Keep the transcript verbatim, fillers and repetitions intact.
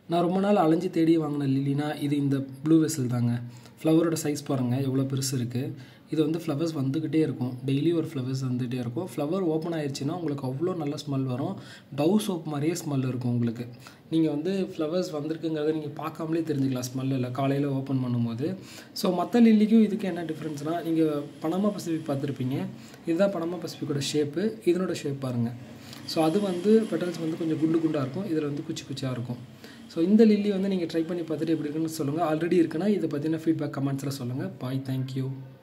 நான் ரொம்ப நாள் அலைஞ்சு தேடி வாங்கின லில்லினா இது இந்த ப்ளூ வெசல் தாங்க. ஃப்ளவரோட சைஸ் பாருங்கள் எவ்வளோ பெருசு இருக்குது. இது வந்து ஃப்ளவர்ஸ் வந்துக்கிட்டே இருக்கும், டெய்லி ஒரு ஃப்ளவர்ஸ் வந்துகிட்டே இருக்கும். ஃப்ளவர் ஓப்பன் ஆயிடுச்சுன்னா உங்களுக்கு அவ்வளோ நல்ல ஸ்மெல் வரும். டவ் சோப் மாதிரியே ஸ்மெல் இருக்கும் உங்களுக்கு. நீங்கள் வந்து ஃப்ளவர்ஸ் வந்திருக்குங்கிறத நீங்கள் பார்க்காமலே தெரிஞ்சுக்கலாம் ஸ்மெல்லில் காலையில் ஓப்பன் பண்ணும்போது. ஸோ மற்ற லில்லிக்கும் இதுக்கு என்ன டிஃப்ரென்ஸ்னால், நீங்கள் பனாமா பசிபிக் பார்த்துருப்பீங்க. இதுதான் பனாமா பசிபிக்கோட ஷேப்பு. இதனோட ஷேப் பாருங்கள். ஸோ அது வந்து பெட்டல்ஸ் வந்து கொஞ்சம் குண்டு குண்டாக இருக்கும், இதில் வந்து குச்சி குச்சியாக இருக்கும். ஸோ இந்த லில்லி வந்து நீங்கள் ட்ரை பண்ணி பார்த்துட்டு எப்படி இருக்குன்னு சொல்லுங்கள். ஆல்ரெடி இருக்குன்னா இதை பற்றின ஃபீட்பேக் கமெண்ட்ஸில் சொல்லுங்கள். Bye, thank you.